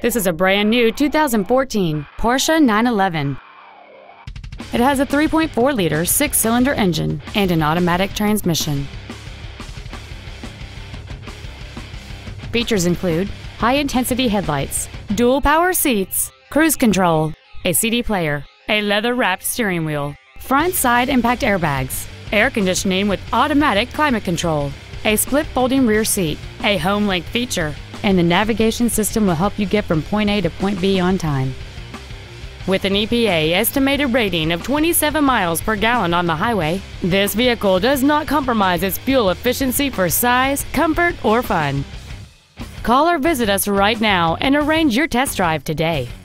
This is a brand new 2014 Porsche 911. It has a 3.4-liter 6-cylinder engine and an automatic transmission. Features include high-intensity headlights, dual power seats, cruise control, a CD player, a leather-wrapped steering wheel, front side impact airbags, air conditioning with automatic climate control, a split folding rear seat, a home link feature, and the navigation system will help you get from point A to point B on time. With an EPA estimated rating of 27 miles per gallon on the highway, this vehicle does not compromise its fuel efficiency for size, comfort, or fun. Call or visit us right now and arrange your test drive today.